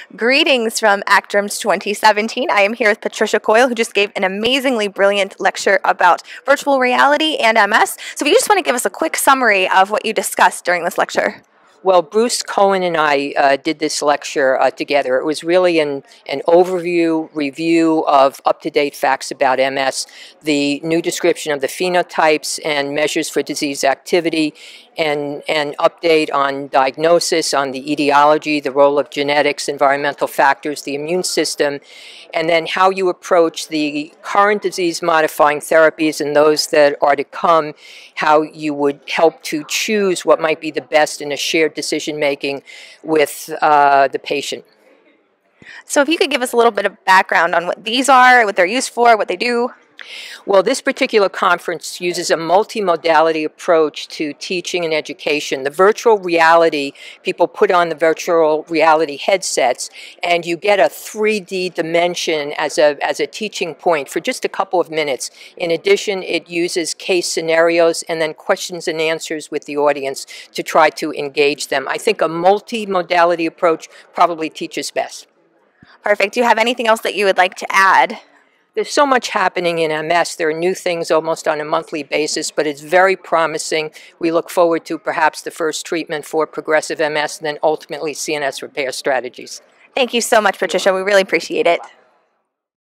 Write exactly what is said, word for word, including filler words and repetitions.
Greetings from ACTRIMS twenty seventeen. I am here with Patricia Coyle, who just gave an amazingly brilliant lecture about virtual reality and M S. So if you just want to give us a quick summary of what you discussed during this lecture. Well, Bruce, Cohen, and I uh, did this lecture uh, together. It was really an, an overview, review of up-to-date facts about M S, the new description of the phenotypes and measures for disease activity, and an update on diagnosis, on the etiology, the role of genetics, environmental factors, the immune system, and then how you approach the current disease-modifying therapies and those that are to come, how you would help to choose what might be the best in a shared decision-making with uh, the patient. So if you could give us a little bit of background on what these are, what they're used for, what they do. Well, this particular conference uses a multimodality approach to teaching and education. The virtual reality, people put on the virtual reality headsets, and you get a three D dimension as a, as a teaching point for just a couple of minutes. In addition, it uses case scenarios and then questions and answers with the audience to try to engage them. I think a multimodality approach probably teaches best. Perfect. Do you have anything else that you would like to add? There's so much happening in M S. There are new things almost on a monthly basis, but it's very promising. We look forward to perhaps the first treatment for progressive M S and then ultimately C N S repair strategies. Thank you so much, Patricia. We really appreciate it.